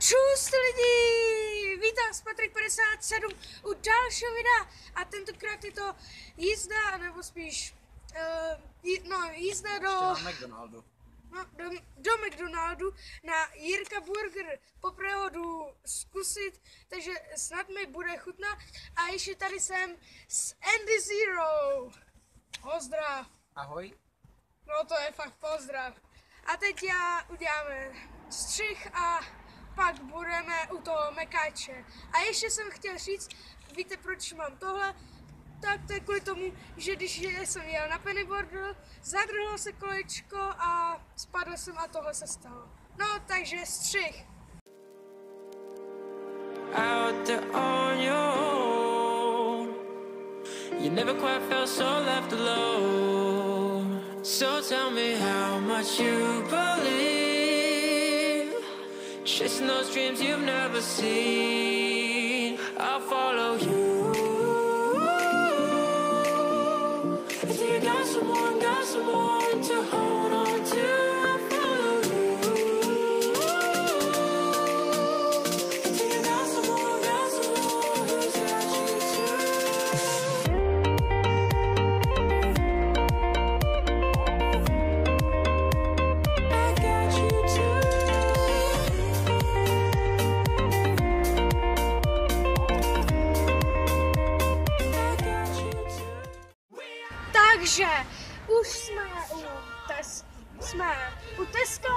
Čus lidi! Vítám vás Patrik 57 u dalšího videa a tentokrát je to jízda, nebo spíš jízda do McDonaldu. No, do McDonaldu na Jirka Burger. Poprvé ho jdu zkusit, takže snad mi bude chutnat. A ještě tady jsem s Andy Zero. Pozdrav. Ahoj. No to je fakt pozdrav. A teď uděláme střih a pak budeme u toho mekáče. A ještě jsem chtěl říct, víte proč mám tohle? Tak to je kvůli tomu, že když jsem jel na pennyboardu, zadrhlo se kolečko a spadl jsem a tohle se stalo. No, takže střih. Out there on your own, you never quite felt so left alone. So tell me how much you believe, chasing those dreams you've never seen. I'll follow you. If you got someone to hold on to, I'll follow you. If you got someone who's got you too. I got you too. I got you too. Takže už jsme u Teska,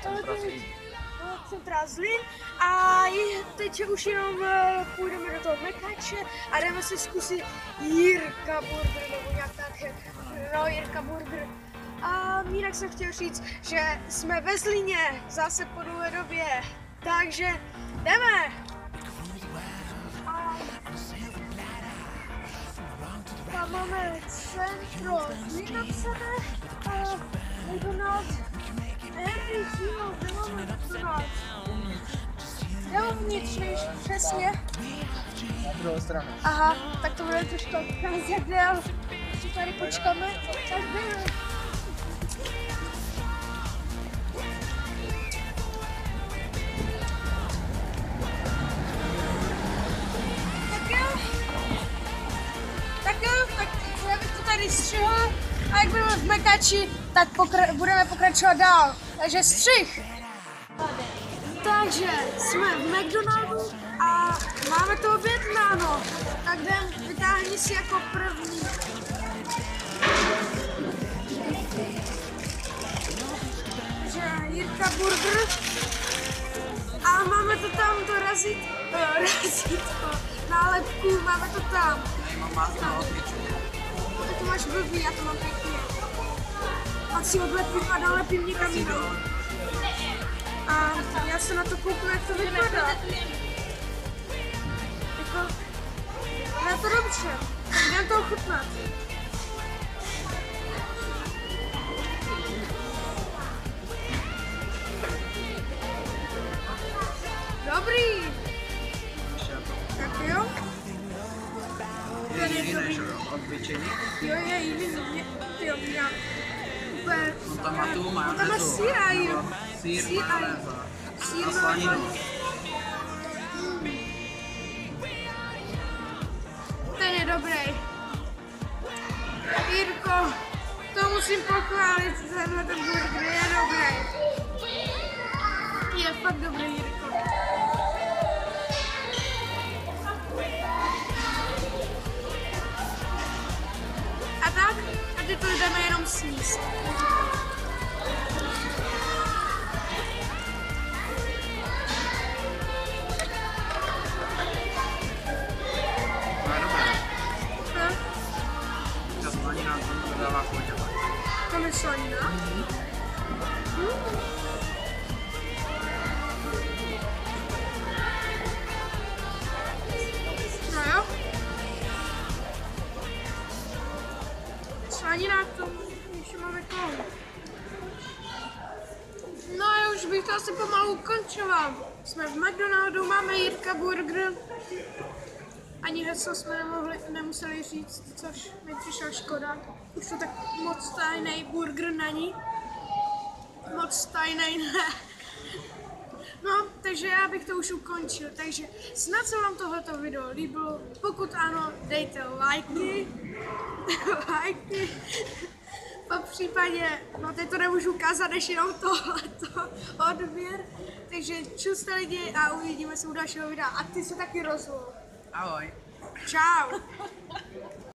Centra Zlín a teď už jenom půjdeme do toho mekáče a jdeme si zkusit Jirka Burger nebo nějak tak, no Jirka Burger. A jinak jsem chtěl říct, že jsme ve Zlíně zase po dlouhé době, takže jdeme. Tam máme centro Zlín napsané, McDonald's, Henry Zero, kde máme McDonald's? Kde uvnitř, než přesně? Na druhou stranu. Aha, tak to bude trošku ukázat, ale si tady počkáme, tak jdeme. Tak já bych to tady střihl a jak budeme v mekáči, tak budeme pokračovat dál. Takže střih! Takže jsme v McDonaldu a máme to objednáno. Tak jdem, vytáhni si jako první. Takže Jirka Burger. A máme to tam, to razítko, nálepku, máme to tam. Tak to máš blbý, já to mám pěkně. Pak si odlepím a nalepím někam jinam. A já se na to kouknu, jak to vypadá. Jako, je to dobře. Jdem to ochutnat. Dobrý. Tak jo. Tady je dobrý. Jo, je jiný. Jo, já. Úplně. Tam má tu majonézu. Tam má síra, jo. Sír, majonéza. A slaninu. Ten je dobrý. Jirko, to musím pochválit, tenhle ten burger je dobrý. Je fakt dobrý, Jirko. A tak, a teď to jdeme jenom sníst. Ta slanina to dává chuť. Tam je slanina. No jo. Slanina, to ještě máme koho. No já už bych to asi pomalu ukončoval. Jsme v McDonaldu, máme Jirka Burger. Ani heslo jsme nemuseli říct, což mi přišla škoda. Už to tak moc tajný burger není. Moc tajný ne. No, takže já bych to už ukončil. Takže snad se vám tohleto video líbilo. Pokud ano, dejte lajky. Lajky. Po případě, no teď to nemůžu ukázat, než jenom tohleto odběr. Takže čuste lidi a uvidíme se u dalšího videa. A ty se taky rozlou. Ahoj. Čau.